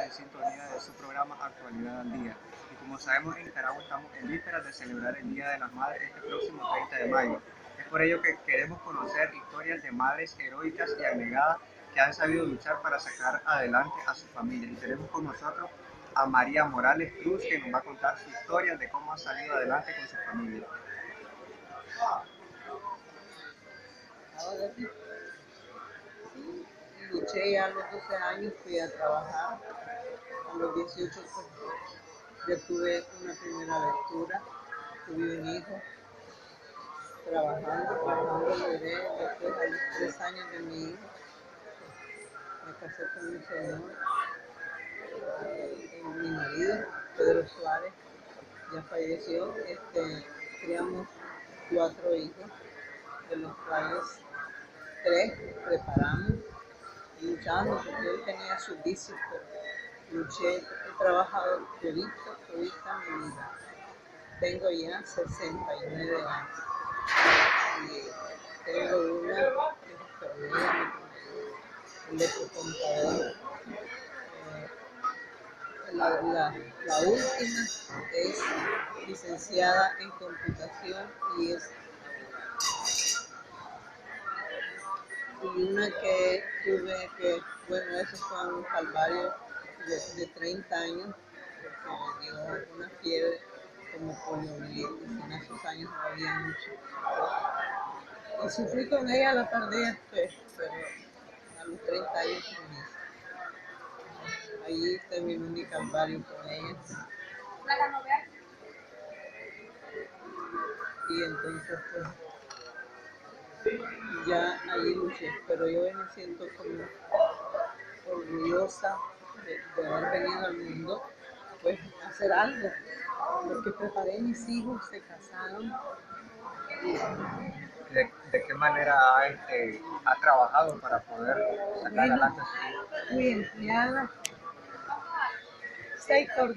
en sintonía de su programa Actualidad al Día. Y como sabemos, en Nicaragua estamos en vísperas de celebrar el Día de las Madres este próximo 30 de mayo. Es por ello que queremos conocer historias de madres heroicas y abnegadas que han sabido luchar para sacar adelante a su familia. Y tenemos con nosotros a María Morales Cruz, que nos va a contar su historia de cómo ha salido adelante con su familia. Ahora sí, luché ya a los 12 años, fui a trabajar. A los 18 pues, ya tuve una primera aventura, tuve un hijo, trabajando, logré, después a los 3 años de mi hijo, me casé con un señor, mi marido, Pedro Suárez, ya falleció, criamos 4 hijos, de los cuales 3 preparamos, luchando porque él tenía sus vicios, pero luché, he trabajado todita mi vida. Tengo ya 69 años y tengo una enfermera, electrocontador. La última es licenciada en computación y es y una que tuve que, bueno, eso fue un calvario de 30 años, porque me dio una fiebre como poliomielitis, en esos años no había mucho. Y sufrí con ella la tardía, pero a los 30 años terminé. Allí terminó mi calvario con ella. Y entonces, pues, ya allí luché, pero yo me siento como orgullosa de haber venido al mundo, pues hacer algo, porque preparé a mis hijos, se casaron. ¿De qué manera ha trabajado para poder sacar adelante a su hijo? Fui empleada, 6 cordos,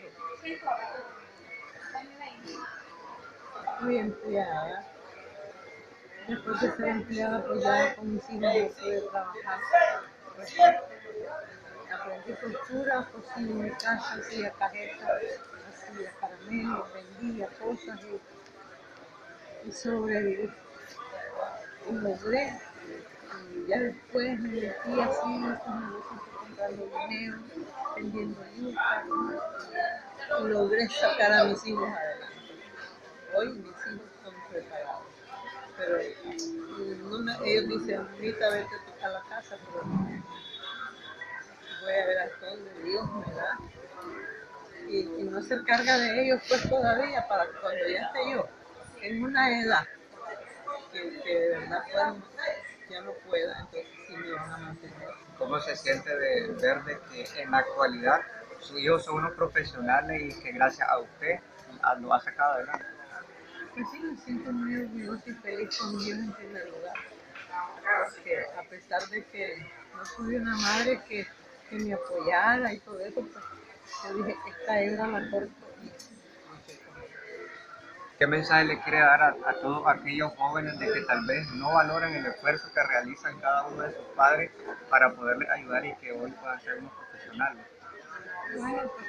fui empleada. Después de ser empleada, pues ya con mis hijos no pude trabajar. Pues, aprendí costura, cosí en mi casa, hacía cajetas, hacía caramelos, vendía cosas y sobreviví. Y logré. Y ya después me metí así en estos negocios comprando dinero, vendiendo yuca, y logré sacar a mis hijos adelante. Hoy mis hijos son preparados, pero ellos dicen, ahorita vete a tocar la casa, pero voy a ver hasta dónde Dios me da. Y no hacer carga de ellos pues todavía, para que cuando ya esté yo en una edad que de verdad ya no pueda, entonces sí me van a mantener. ¿Cómo se siente de ver de que en la actualidad sus hijos son unos profesionales y que gracias a usted lo ha sacado adelante? Pues sí, me siento muy orgullosa y feliz con Dios en primer lugar, porque a pesar de que no tuve una madre que me apoyara y todo eso, pues yo dije, esta hembra la corto y luché con ella. ¿Qué mensaje le quiere dar a todos aquellos jóvenes de que tal vez no valoran el esfuerzo que realizan cada uno de sus padres para poderles ayudar y que hoy puedan ser unos profesionales? Bueno, pues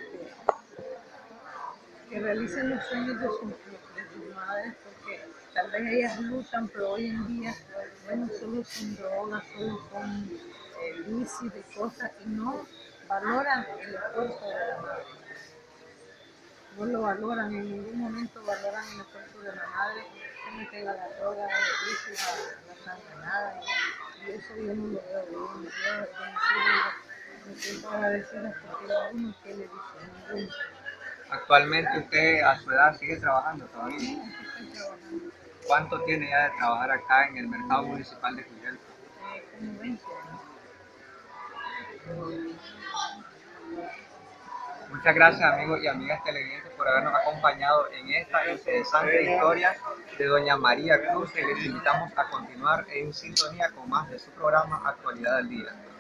que realicen los sueños de sus madres, porque tal vez ellas luchan, pero hoy en día, bueno, solo son drogas, solo son bicis de cosas y no valoran el esfuerzo de la madre. No lo valoran, en ningún momento valoran el esfuerzo de la madre, se meten a la droga, a los vicios, a la sangrada, y eso yo no lo veo bien. Yo me siento agradecida porque uno tiene visión, ninguno. Actualmente usted a su edad sigue trabajando todavía. ¿Cuánto tiene ya de trabajar acá en el mercado municipal de Cuyel? Como 20 años. Muchas gracias amigos y amigas televidentes por habernos acompañado en esta interesante historia de doña María Cruz, y les invitamos a continuar en sintonía con más de su programa Actualidad al Día.